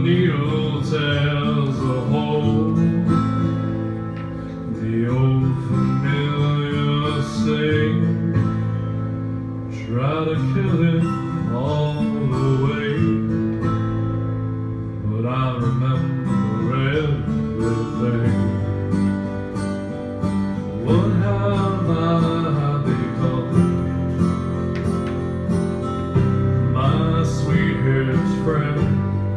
needle tears a hole. The old familiar sting, try to kill it all away, but I remember everything. What have I become? My sweetest friend.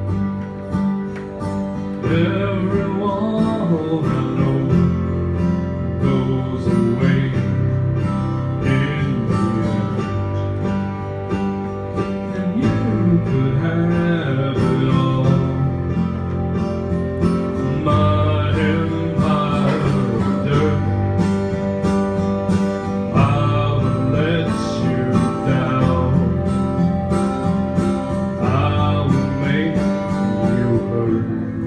Everyone I know goes away in the end, and you could have it all. My empire of dirt, I will let you down. I will make you hurt.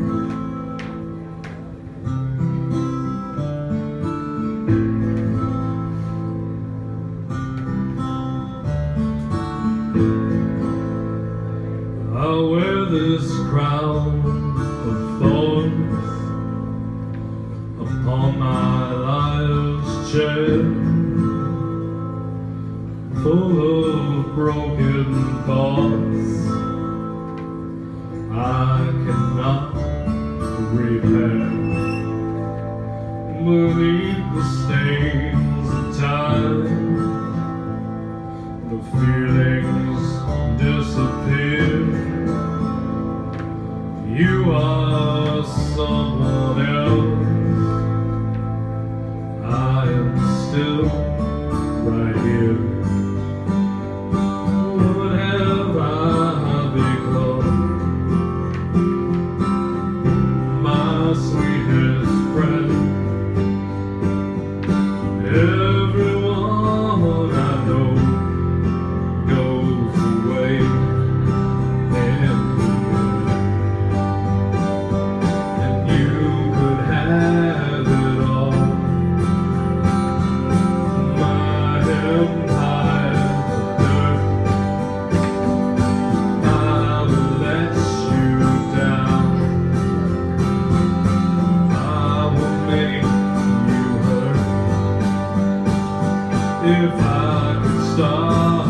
I wear this crown of thorns upon my life's chair, full of broken thoughts I cannot repair. Beneath the stains of time, the feelings disappear. You are someone else. I am still right here. What have I become? My sweetest friend. Everyone I know goes away in the end, and you could have it all. My empire of dirt, I will let you down. I will make you hurt. If I could stop